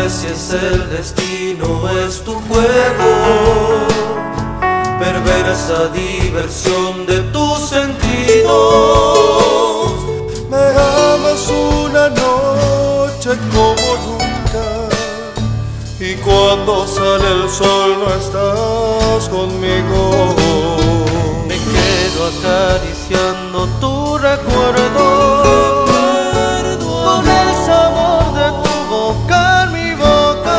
sé si es el destino o es tu juego, perversa diversión de tus sentidos. Me amas una noche como nunca, y cuando sale el sol no estás conmigo. Me quedo acariciando tu recuerdo, con el sabor de tu boca en mi boca,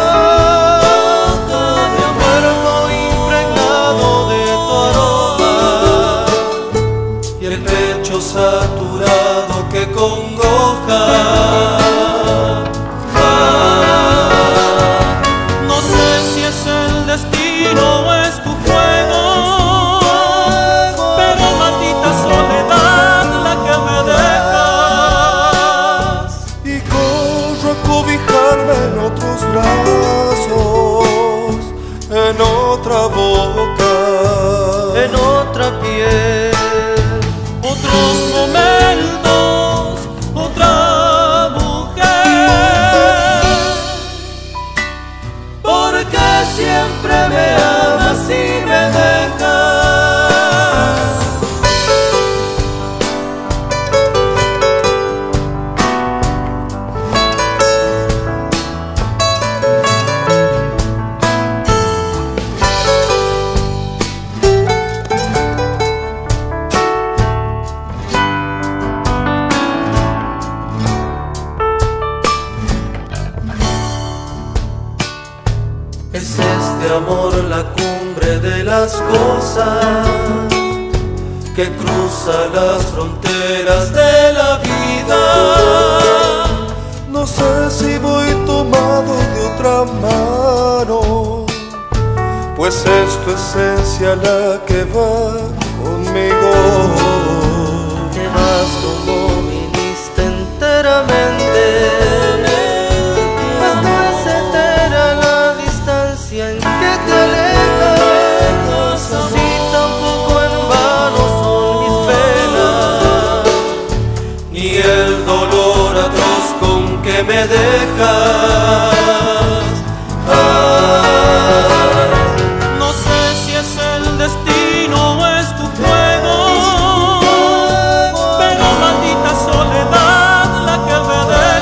mi cuerpo impregnado de tu aroma, y el pecho saturado que congoja. No sé si es el destino o es tu juego, pero maldita soledad la que me dejas. Y corro a cobijarme en otros brazos, en otra boca, En otra piel, otros momentos, otra mujer, porque siempre me amas y me dejas. Es este amor la cumbre de las cosas que cruza las fronteras de la vida. no sé si voy tomado de otra mano, pues es tu esencia la que va conmigo. Te vas como viniste enteramente, pues no es etera la distancia en que te alejas. Si tampoco en vano son mis penas, ni el dolor atroz con que me dejas. No sé si es el destino o es tu juego, pero maldita soledad la que me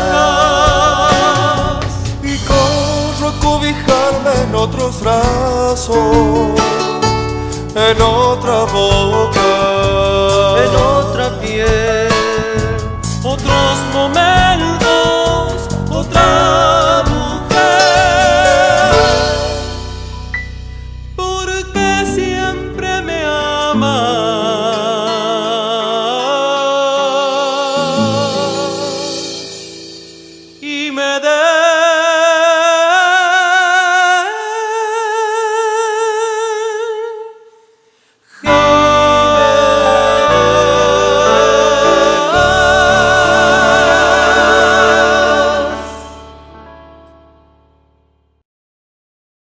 dejas. Y corro a cobijarme en otros brazos, en otra boca, En otra piel, otros momentos.